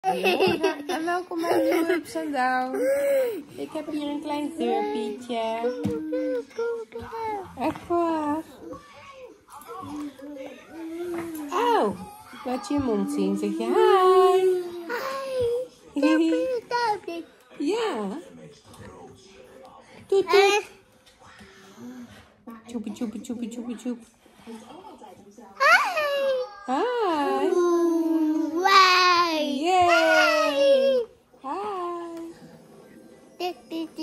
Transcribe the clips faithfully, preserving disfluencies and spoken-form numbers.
Goedemorgen en welkom bij een nieuwe Ups and Down. Ik heb hier een klein zeurpietje. Echt waar. Oh, laat je je mond zien. Zeg je hi. Hi. Ja. Toet toet. Tjoepie tjoepie tjoepie tjoepie tjoep. Hi. Yay! Hi! Ja,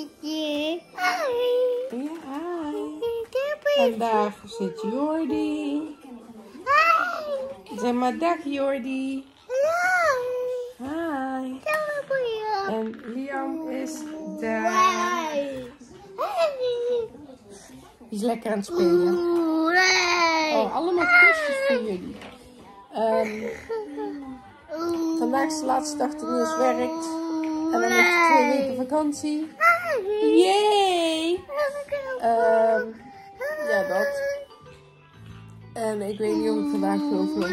hi! Vandaag zit Jordi. Zeg maar dag Jordi. Hi! En Liam is daar. Die is lekker aan het spelen. Oh, allemaal kusjes voor jullie. Um, Vandaag is de laatste dag dat Niels werkt. En dan heeft hij twee weken vakantie. Yay! Um, ja, dat. En ik weet niet of ik vandaag veel vlog.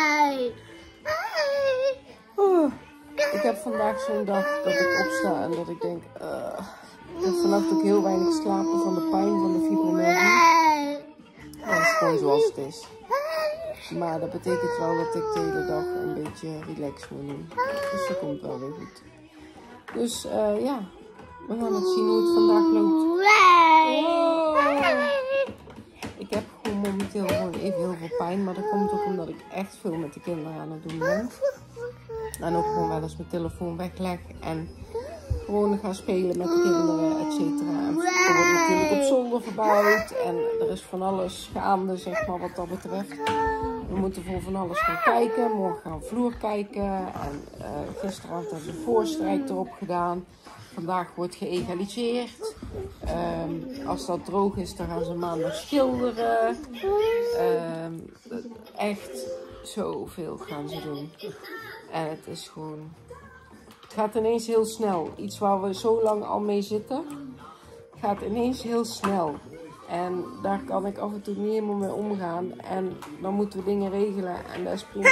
Oh, ik heb vandaag zo'n dag dat ik opsta en dat ik denk... Uh, ik heb vannacht ook heel weinig geslapen van de pijn van de fibromyalgie. En het is gewoon zoals het is. Maar dat betekent wel dat ik de hele dag een beetje relaxed moet doen. Dus dat komt wel weer goed. Dus uh, ja, we gaan het zien hoe het vandaag loopt. Wow. Ik heb gewoon momenteel gewoon even heel veel pijn. Maar dat komt ook omdat ik echt veel met de kinderen aan het doen ben. En ook gewoon wel eens mijn telefoon wegleg. En gewoon gaan spelen met de kinderen, et cetera. En er wordt natuurlijk op zolder verbouwd. En er is van alles gaande, zeg maar, wat dat betreft. We moeten voor van alles gaan kijken. Morgen gaan we vloer kijken. En uh, gisteravond hebben we de voorstrijk erop gedaan. Vandaag wordt geëgaliseerd. Um, als dat droog is, dan gaan ze maandag schilderen. Um, echt zoveel gaan ze doen. En het is gewoon... Het gaat ineens heel snel. Iets waar we zo lang al mee zitten, gaat ineens heel snel. En daar kan ik af en toe niet helemaal mee omgaan. En dan moeten we dingen regelen. En dat is prima.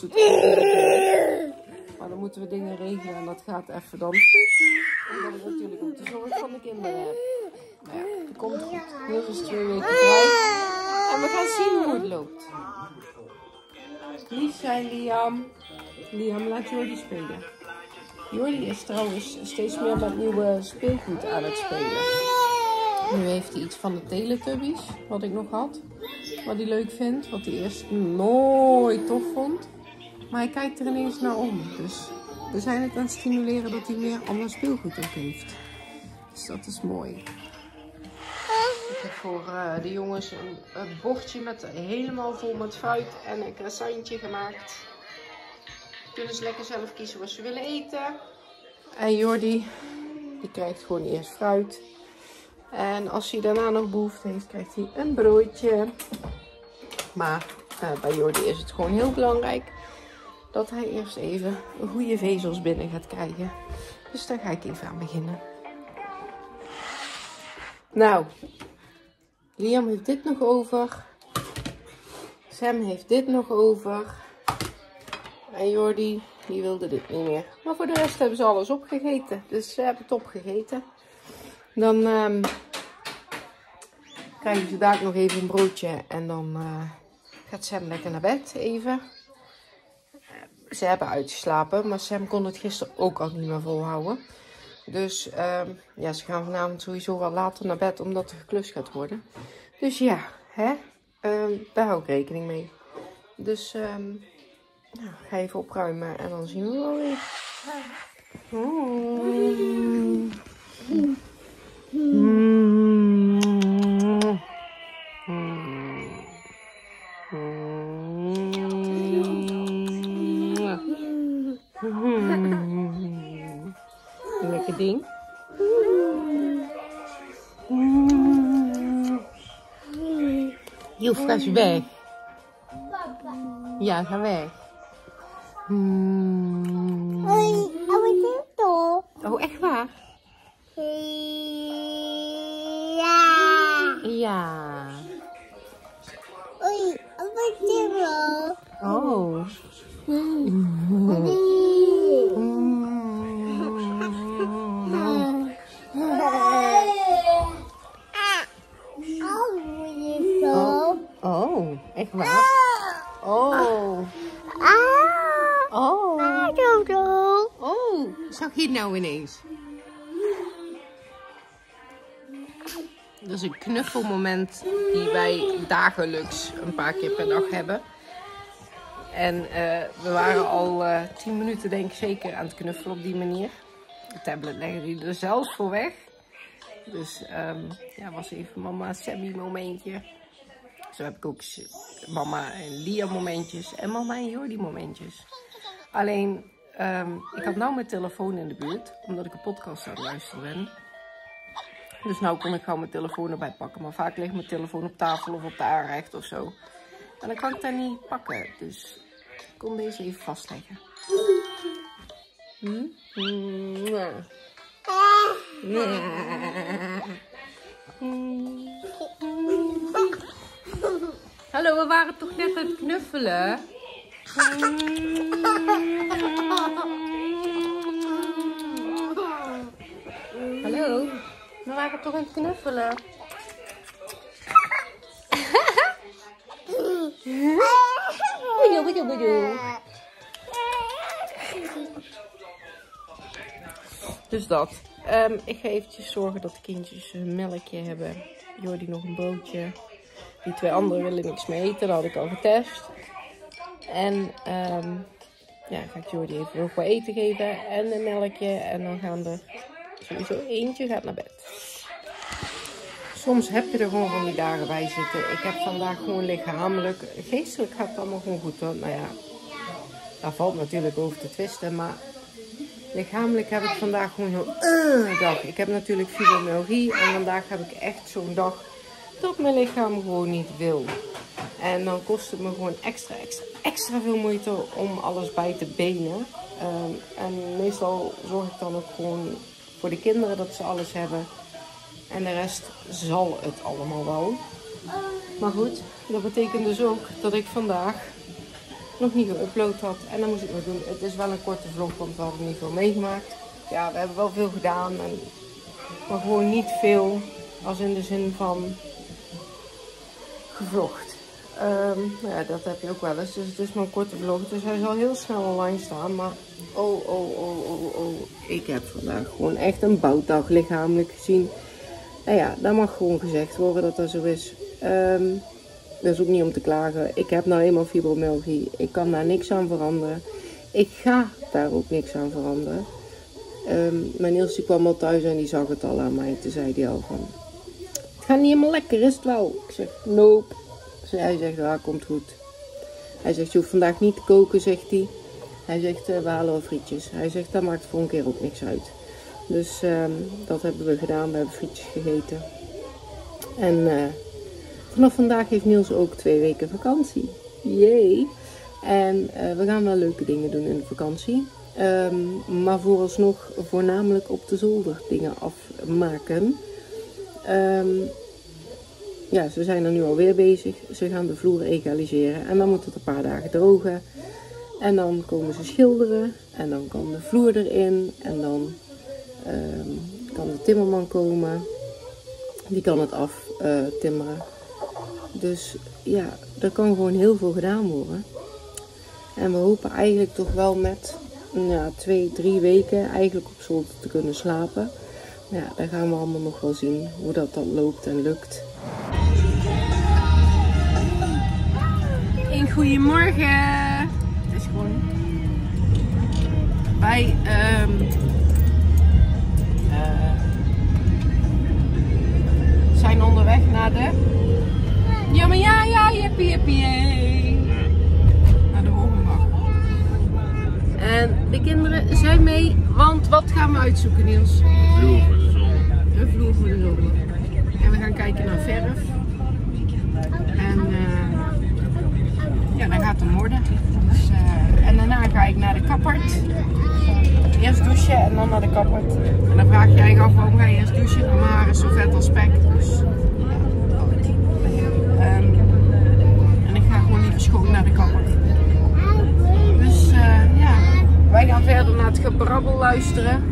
Maar dan moeten we dingen regelen. En dat gaat even dan. Omdat ik natuurlijk ook de zorg van de kinderen heb. Maar ja, het komt goed. Niels is twee weken vrij. En we gaan zien hoe het loopt. Lief zijn Liam. Liam, laat Jordi spelen. Jordi is trouwens steeds meer met nieuwe speelgoed aan het spelen. Nu heeft hij iets van de Teletubbies, wat ik nog had. Wat hij leuk vindt, wat hij eerst nooit tof vond. Maar hij kijkt er ineens naar om. Dus we zijn het aan het stimuleren dat hij weer ander speelgoed ook heeft. Dus dat is mooi. Ik heb voor uh, de jongens een, een bordje met helemaal vol met fruit en een croissantje gemaakt. Kunnen ze lekker zelf kiezen wat ze willen eten. En Jordi, die krijgt gewoon eerst fruit. En als hij daarna nog behoefte heeft, krijgt hij een broodje. Maar uh, bij Jordi is het gewoon heel belangrijk dat hij eerst even een goede vezels binnen gaat krijgen. Dus daar ga ik even aan beginnen. Nou, Liam heeft dit nog over. Sam heeft dit nog over. En Jordi, die wilde dit niet meer. Maar voor de rest hebben ze alles opgegeten. Dus ze hebben het opgegeten. Dan um, krijgen ze daar nog even een broodje. En dan uh, gaat Sam lekker naar bed even. Ze hebben uitgeslapen. Maar Sam kon het gisteren ook al niet meer volhouden. Dus um, ja, ze gaan vanavond sowieso wel later naar bed. Omdat er geklust gaat worden. Dus ja, hè? Um, daar hou ik rekening mee. Dus... Um, Nou, ga even opruimen en dan zien we wel weer. Oh. Mm. Mm. Mm. Lekker ding. Joef, ga je weg. Ja, ga weg. Hmm. Oh, echt waar? Ja. Ja. Oh. Mm. Zag je het nou ineens? Dat is een knuffelmoment die wij dagelijks een paar keer per dag hebben. En uh, we waren al uh, tien minuten denk ik zeker aan het knuffelen op die manier. De tablet legde hij er zelfs voor weg. Dus um, ja, was even mama Sammy momentje. Zo heb ik ook mama en Lia momentjes en mama en Jordi momentjes. Alleen, um, ik had nou mijn telefoon in de buurt, omdat ik een podcast aan het luisteren ben. Dus nou kon ik gewoon mijn telefoon erbij pakken. Maar vaak ligt mijn telefoon op tafel of op de aanrecht of zo. En dan kan ik dat niet pakken. Dus ik kon deze even vastleggen. Hm? Mwah. Hallo, we waren toch net aan het knuffelen? Hallo, we waren toch aan het knuffelen? Bedoel, bedoel, bedoel. Dus dat. Um, ik ga eventjes zorgen dat de kindjes een melkje hebben. Jordi nog een broodje. Die twee anderen willen niks meer eten. Dat had ik al getest. En um, ja, ga ik Jordi even nog wat eten geven. En een melkje. En dan gaan er sowieso eentje gaat naar bed. Soms heb je er gewoon van die dagen bij zitten. Ik heb vandaag gewoon lichamelijk. Geestelijk gaat het allemaal gewoon goed hoor. Nou ja, daar valt natuurlijk over te twisten. Maar lichamelijk heb ik vandaag gewoon zo'n uh, dag. Ik heb natuurlijk fibromyalgie. En vandaag heb ik echt zo'n dag dat mijn lichaam gewoon niet wil. En dan kost het me gewoon extra, extra, extra veel moeite om alles bij te benen. Um, en meestal zorg ik dan ook gewoon voor de kinderen dat ze alles hebben. En de rest zal het allemaal wel. Maar goed, dat betekent dus ook dat ik vandaag nog niet geüpload had. En dan moest ik nog doen. Het is wel een korte vlog, want we hadden niet veel meegemaakt. Ja, we hebben wel veel gedaan. En, maar gewoon niet veel. Als in de zin van gevlogd. Um, nou ja, dat heb je ook wel eens. Dus het is maar een korte vlog. Dus hij zal heel snel online staan. Maar oh, oh, oh, oh, oh. Ik heb vandaag gewoon echt een boutdag lichamelijk gezien. Nou ja, dat mag gewoon gezegd worden dat dat zo is. Um, dat is ook niet om te klagen. Ik heb nou eenmaal fibromyalgie. Ik kan daar niks aan veranderen. Ik ga daar ook niks aan veranderen. Um, mijn Niels die kwam al thuis en die zag het al aan mij. Toen zei hij al van, het gaat niet helemaal lekker, is het wel? Ik zeg, nope. Hij zegt, ja, komt goed. Hij zegt, je hoeft vandaag niet te koken, zegt hij. Hij zegt, we halen wel frietjes. Hij zegt, dat maakt voor een keer ook niks uit. Dus um, dat hebben we gedaan. We hebben frietjes gegeten. En uh, vanaf vandaag heeft Niels ook twee weken vakantie. Jee. En uh, we gaan wel leuke dingen doen in de vakantie. Um, maar vooralsnog voornamelijk op de zolder dingen afmaken. Um, ja, ze zijn er nu alweer bezig. Ze gaan de vloer egaliseren. En dan moet het een paar dagen drogen. En dan komen ze schilderen. En dan kan de vloer erin. En dan um, kan de timmerman komen. Die kan het aftimmeren. Uh, dus ja, er kan gewoon heel veel gedaan worden. En we hopen eigenlijk toch wel met ja, twee, drie weken eigenlijk op zolder te kunnen slapen. Maar ja, daar gaan we allemaal nog wel zien hoe dat dan loopt en lukt. Een goedemorgen. Het is gewoon... Wij um, uh, zijn onderweg naar de... Ja, maar ja, ja, jippie, jippie, jippie. Naar de Hornbach. En de kinderen zijn mee, want wat gaan we uitzoeken, Niels? Een vloer voor de zon. Een vloer voor de zon. En we gaan kijken naar verf. En uh, ja, dat gaat hem worden. Dus, uh, en daarna ga ik naar de kappert. Eerst douchen en dan naar de kappert. En dan vraag jij je af, waarom ga je eerst douchen? Mijn haar is zo vet als spek. Dus Um, en ik ga gewoon liever schoon naar de kapper. Dus uh, ja, wij gaan verder naar het gebrabbel luisteren.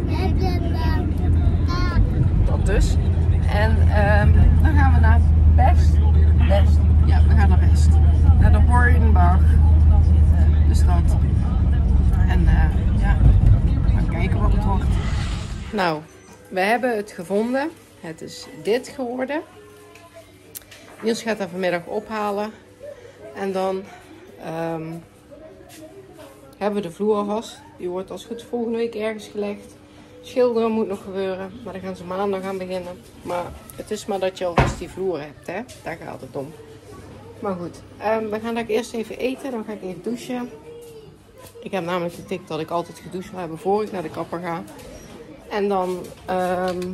Dat dus. En um, dan gaan we naar Best. Best. Ja, we gaan naar Best. Naar de Hornbach. Dus dat. En uh, ja, we gaan kijken wat we Nou, we hebben het gevonden. Het is dit geworden. Niels gaat dat vanmiddag ophalen. En dan um, hebben we de vloer alvast. Die wordt als goed volgende week ergens gelegd. Schilderen moet nog gebeuren. Maar dan gaan ze maandag aan beginnen. Maar het is maar dat je alvast die vloer hebt. Hè? Daar gaat het om. Maar goed. Um, we gaan daar eerst even eten. Dan ga ik even douchen. Ik heb namelijk de tik dat ik altijd gedoucht wil hebben voor ik naar de kapper ga. En dan um,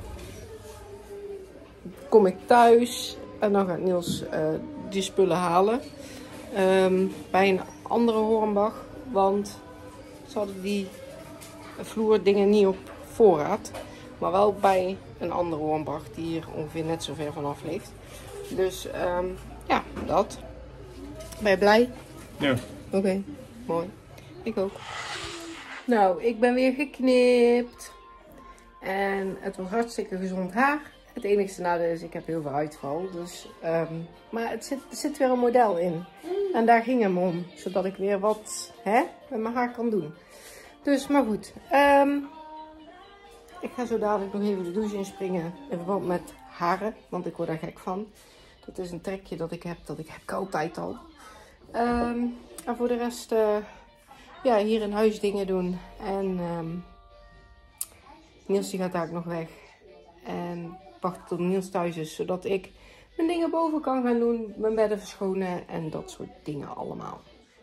kom ik thuis. En dan gaat Niels uh, die spullen halen. Um, bij een andere Hornbach. Want ze hadden die vloerdingen niet op voorraad. Maar wel bij een andere Hornbach die hier ongeveer net zo ver vanaf ligt. Dus um, ja, dat. Ben je blij? Ja. Oké, okay, mooi. Ik ook. Nou, ik ben weer geknipt. En het was hartstikke gezond haar. Het enige nadeel is, ik heb heel veel uitval. Dus, um, maar het zit, er zit weer een model in. En daar ging hem om. Zodat ik weer wat hè, met mijn haar kan doen. Dus, maar goed. Um, ik ga zo dadelijk nog even de douche inspringen. In verband met haren. Want ik word daar gek van. Dat is een trekje dat ik heb. Dat ik heb ik altijd al. Um, en voor de rest... Uh, ja, hier in huis dingen doen. En um, Niels die gaat daar ook nog weg. En wacht tot Niels thuis is. Zodat ik mijn dingen boven kan gaan doen. Mijn bedden verschonen. En dat soort dingen allemaal.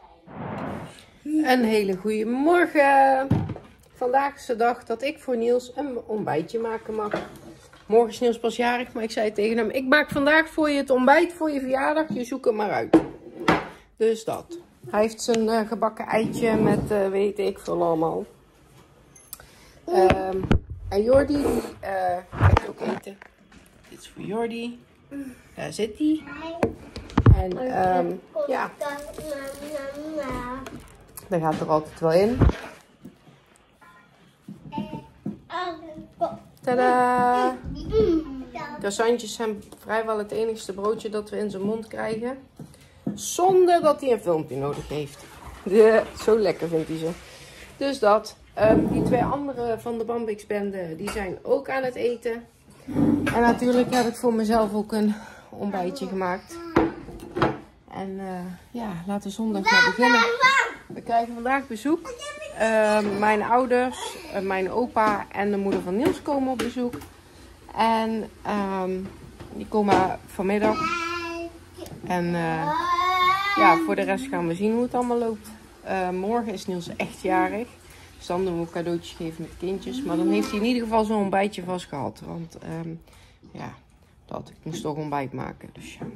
Een hele goede morgen. Vandaag is de dag dat ik voor Niels een ontbijtje maken mag. Morgen is Niels pas jarig. Maar ik zei tegen hem. Ik maak vandaag voor je het ontbijt voor je verjaardag. Je zoekt het maar uit. Dus dat. Hij heeft zijn uh, gebakken eitje met uh, weet ik veel allemaal. Um, en Jordi, die uh, gaat ook eten. Dit is voor Jordi. Daar zit hij. En um, ja, daar gaat er altijd wel in. Tadaa! Croissantjes zijn vrijwel het enigste broodje dat we in zijn mond krijgen. Zonder dat hij een filmpje nodig heeft. Ja, zo lekker vindt hij ze. Dus dat. Um, die twee andere van de Bambix bende, die zijn ook aan het eten. En natuurlijk heb ik voor mezelf ook een ontbijtje gemaakt. En uh, ja, laten we zondag maar beginnen. We krijgen vandaag bezoek. Uh, mijn ouders, uh, mijn opa en de moeder van Niels komen op bezoek. En um, die komen vanmiddag. En uh, ja, voor de rest gaan we zien hoe het allemaal loopt. Uh, morgen is Niels echt jarig. Dus dan doen we cadeautjes geven met kindjes. Maar dan heeft hij in ieder geval zo'n ontbijtje vast gehad. Want um, ja, dat, ik moest toch ontbijt maken. Dus ja.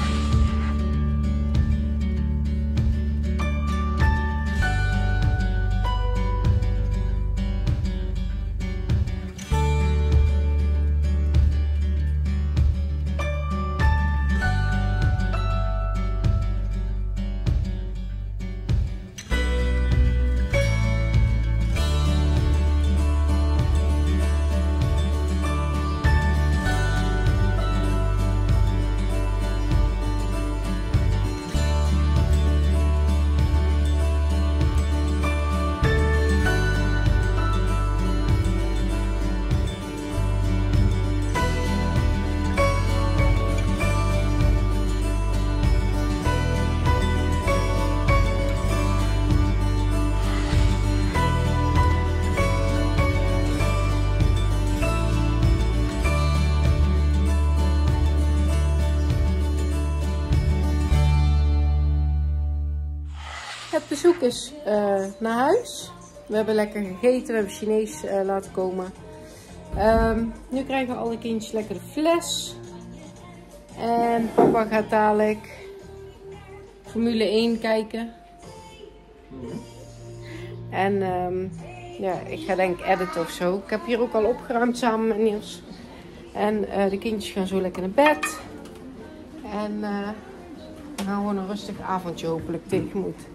Het bezoek is uh, naar huis. We hebben lekker gegeten. We hebben Chinees uh, laten komen. Um, nu krijgen alle kindjes lekker de fles. En papa gaat dadelijk Formule één kijken. En um, ja, ik ga denk ik editen of zo. Ik heb hier ook al opgeruimd samen met Niels. En uh, de kindjes gaan zo lekker naar bed. En uh, we gaan gewoon een rustig avondje hopelijk tegemoet.